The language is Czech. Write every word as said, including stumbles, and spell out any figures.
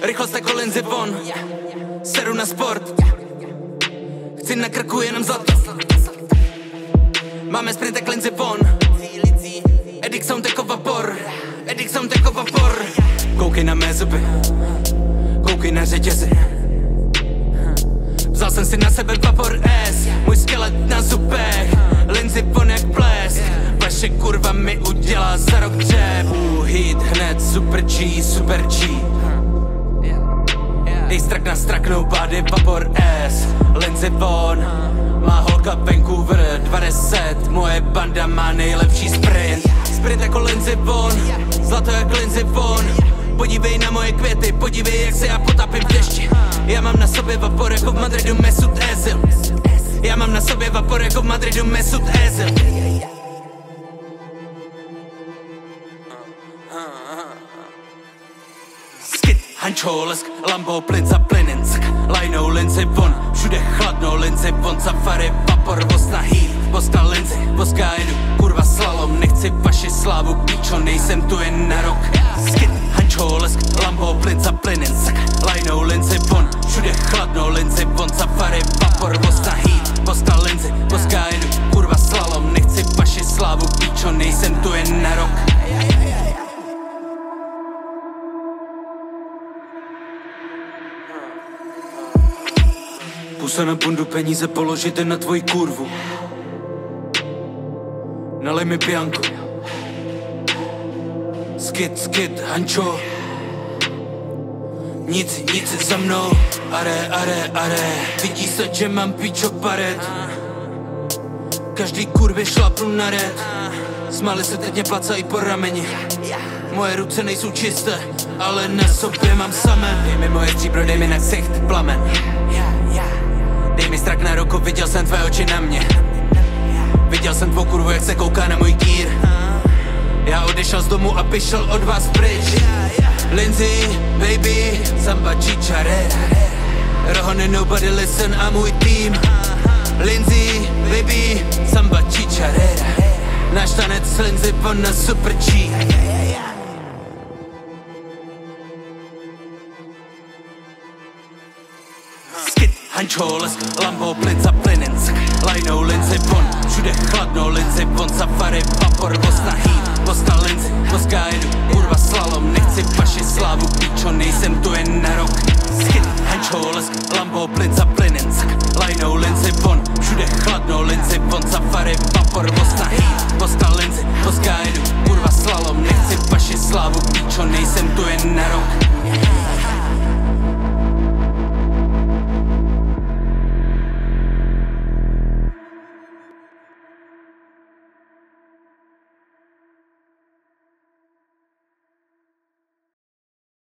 rychlost jako Lindsey Vonn. Seru na sport, chci na krku jenom zlato. Máme sprint jak Lindsey Vonn. Addict sound jako vapor, Addict sound jako vapor. Koukej na mé zuby, koukej na řetězy. Vzal jsem si na sebe vapor S, můj skelet na zubech. Lindsey Vonn jak ples, vaše kurva mi udělá za rok dřep. Uh, hit hned, super G, super G. Dej Strak na Strak, nobody, vapor S. Lindsey Vonn, má holka Vancouver dvacet. Moje banda má nejlepší sprint. Sprint jako Lindsey Vonn, zlato jak Lindsey Vonn. Podívej na moje květy, podívej jak se já potapím v dešti. Já mám na sobě vapor jako v Madridu Mesut Özil. Já mám na sobě vapor jako v Madridu Mesut Özil. Skit, hančo, lesk, lambo, plyn za plyninsk. Lajnou Lindsey Vonn, všude chladno Lindsey Vonn. Safari, vapor, vosna heat, voska Lindsey, voska jedu, kurva slalom. Nechci vaši slávu, píčo, nejsem tu jen na rok. Skit, hančo, lesk, lambo, plyn za plyninsk. Lajnou Lindsey Vonn, všude chladno Lindsey Vonn. Safari, vapor, vosna heat, voska Lindsey, voska jedu, kurva slalom. Nechci vaši slávu, píčo, nejsem tu jen na rok. Pusa na bundu, peníze položíte na tvoji kurvu. Nalej mi pianku. Skit, skit, hančo. Nic, nic za mnou. Are, are, are. Vidí se, že mám píčo paret. Každý kurvě šlapnu na red. Smáli se teď mě placají po rameni. Moje ruce nejsou čisté, ale na sobě mám samé. Dej mi moje stříbro, dej mi na ksicht plamen. Dej mi Strak na ruku, viděl jsem tvé oči na mě. Viděl jsem tvou kurvu, jak se kouká na můj kýr. Já odešel z domu a vyšel od vás pryč. Lindsey, baby, samba chicharera. Rohony NobodyListen a můj tým. Lindsey, baby, samba chicharera. Náš tanec Lindsey Vonn na super G. Hančo, lesk, lambo, plyn za plyninsk. Lajnou Lindsey Vonn, všude chladno Lindsey Vonn. Safari, vapor, vosna heat, voska Lindsey, voska jedu, kurva slalom. Nechci vaši slávu, píčo, nejsem tu jen na rok. Skit, hančo, lesk, lambo, plyn za plyninsk. Lajnou Lindsey Vonn, všude chladno Lindsey Vonn. Safari, vapor, vosna heat, voska Lindsey, voska jedu, kurva slalom. Nechci vaši slávu, píčo, nejsem tu jen na rok.